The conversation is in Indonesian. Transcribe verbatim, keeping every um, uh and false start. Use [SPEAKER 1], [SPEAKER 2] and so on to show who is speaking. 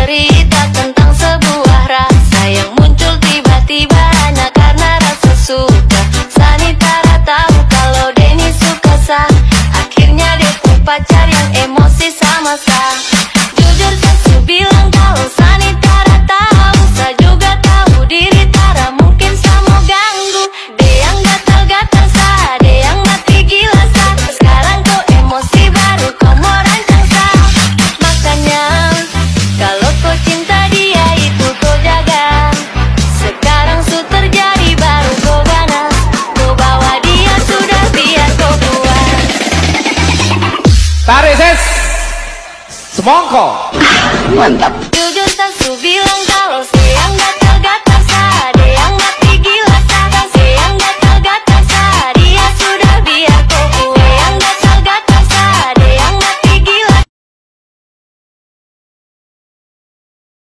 [SPEAKER 1] cerita tentang sebuah rasa yang muncul tiba-tiba hanya karena rasa suka. Sanitara tahu kalau Denny suka Sa, akhirnya dia pun pacar yang emosi sama Sa. Jujur Sa bilang kalau Sanitara tahu, Sa juga tahu diri Tara mungkin Sa mau ganggu. Dia yang gatal-gatal Sa, dia yang mati gila Sa. Sekarang kau emosi baru kau mau rancang Sa. Makanya kalau kau cinta dia itu kau jaga. Sekarang su terjadi baru kau ganas. Kau bawa dia sudah biar kau buat.
[SPEAKER 2] Tarik ses semongko.
[SPEAKER 3] Mantap.
[SPEAKER 1] Jujur Sa su bilang kalau si yang gatal-gatal Sa, dia